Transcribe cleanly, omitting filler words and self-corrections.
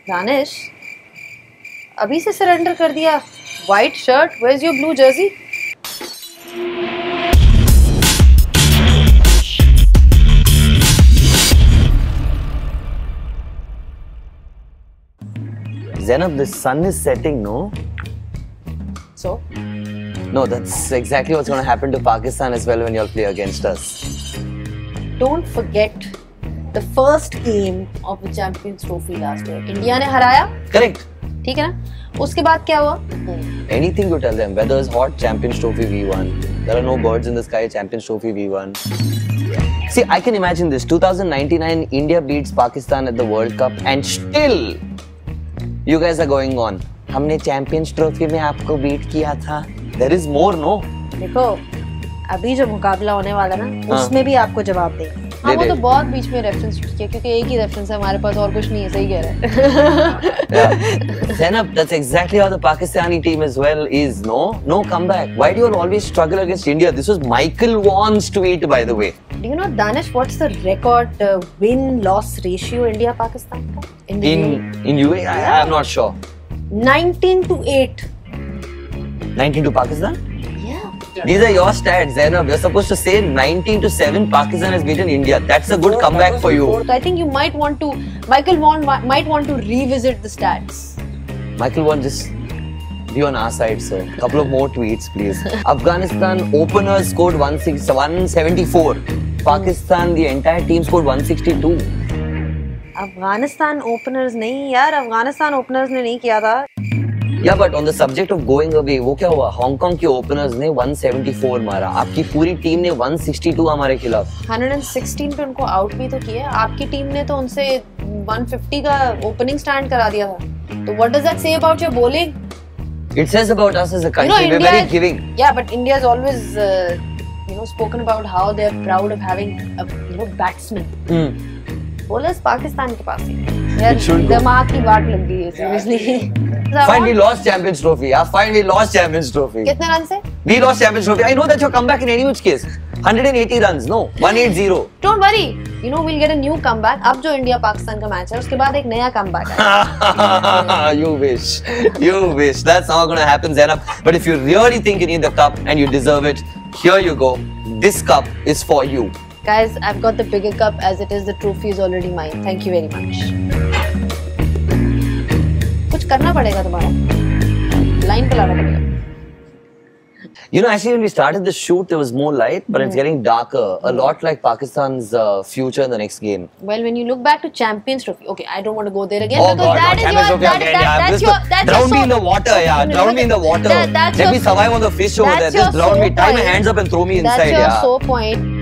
दानिश, अभी से सरेंडर कर दिया? White shirt, where's your blue jersey? Zainab, the sun is setting, no? So? No, that's exactly what's going to happen to Pakistan as well when you all play against us. Don't forget the first game of the Champions Trophy last year. India ने हराया? Correct. ठीक है ना? उसके बाद क्या हुआ? Anything to tell them. Weather is hot, Champions Trophy we won. There are no birds in the sky, Champions Trophy we won. See, I can imagine this. 2099, India beats Pakistan at the World Cup and still you guys are going on. हमने Champions Trophy में आपको beat किया था. There is more, no? देखो, अभी जो मुकाबला होने वाला ना, उसमें भी आपको जवाब देंगे. हाँ, वो तो बहुत बीच में रेफरेंस किया क्योंकि एक ही रेफरेंस है हमारे पास और कुछ नहीं है. सही कह रहे हैं. Zainab, that's exactly how the Pakistani team as well is. No comeback. Why do you always struggle against India? This was Michael Vaughan's tweet, by the way. Do you know, Danish, what's the record win-loss ratio India-Pakistan का? In UAE? Yeah. I'm not sure. 19-8. 19 to Pakistan? Yeah. These are your stats, Zainab. You're supposed to say 19-7 Pakistan has beaten India. That's a good comeback for you. I think you might want to, Michael Vaughan might want to revisit the stats. Michael Vaughan, just be on our side, sir. Couple of more tweets, please. Afghanistan openers scored 174. Pakistan, the entire team scored 162. Afghanistan openers नहीं यार, Afghanistan openers ने नहीं किया था. Yeah, but on the subject of going away, वो क्या हुआ? Hong Kong के ओपनर्स ने 174 मारा. आपकी पूरी टीम ने 162 हमारे खिलाफ. 116 पे उनको आउट भी तो किया. आपकी टीम ने तो उनसे 150 का ओपनिंग स्टैंड करा दिया था. तो what does that say about your bowling? It says about us as a country. We're very giving. Yeah, but India has always, spoken about how they're proud of having, batsmen. Bowlers Pakistan के पास ही. यार दिमाग की बात लग गई है seriously. Fine, we lost Champions Trophy. Yeah, fine, we lost Champions Trophy. कितने run से? We lost Champions Trophy. I know that you'll come back in any which case. 180 runs, no, 180. Don't worry. We'll get a new comeback. अब जो India Pakistan का match है, उसके बाद एक नया comeback है. You wish. That's not going to happen, Zainab. But if you really think you need the cup and you deserve it, here you go. This cup is for you. Guys, I've got the bigger cup as it is. The trophy is already mine. Thank you very much. कुछ करना पड़ेगा तुम्हारा. Line पे लाना पड़ेगा. Actually when we started the shoot, there was more light, but it's getting darker. A lot like Pakistan's future in the next game. Well, when you look back to Champions Trophy, okay, I don't want to go there again. Oh God, that's drown me in the water, yeah. Drown me in the water. Let me survive on the fish over there. Just drown me. Tie my hands up and throw me inside, yeah. That's your sore point.